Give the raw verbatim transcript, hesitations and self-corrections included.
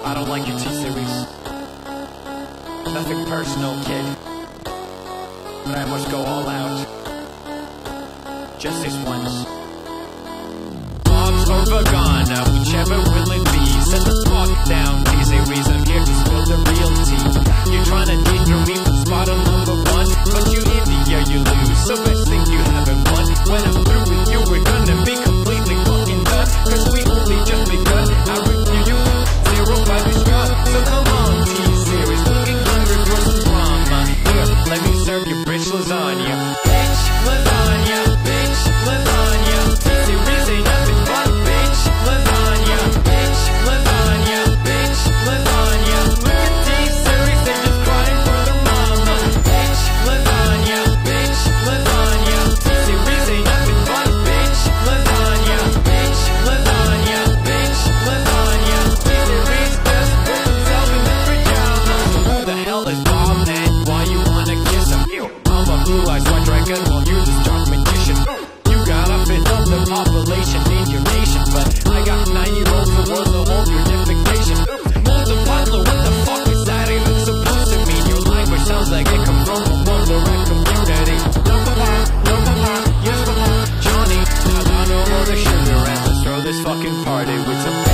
I don't like your T-Series. Nothing personal, kid, but I must go all out. Just this once. Bombs or Vagana, whichever will it be. Set the fuck down, T-Series. I'm here to spill the real tea. You're trying to danger me from spot on number one, but you in the year you lose. So best thing you haven't won. When I'm through with you, we're gonna be completely fucking done. Cause we only just begun. I review you, zero by this gun. So come on, T-Series, looking hungry for some drama. Here, let me serve you rich lasagna. Bitch, lasagna, bitch, lasagna. T-Series ain't nothing but bitch, lasagna. Bitch, lasagna, bitch, lasagna. Look at T-Series, they're just crying for their mama. Bitch, lasagna, bitch, lasagna. T-Series ain't nothing but bitch, lasagna. Bitch, lasagna, bitch, lasagna. T-Series just put himself in the pajama. Who the hell is Bob and why you wanna kiss him? I'm a blue-eyed white dragon while you're this dark magician. You gotta fit up the population in your nation, but I got nine-year-olds the world to hold your defecation. Multiply, what the fuck is that even supposed to mean? Your language sounds like it comes from a one-direct community. No papa, no papa, yes papa, Johnny. Now I know all the sugar and let's throw this fucking party with some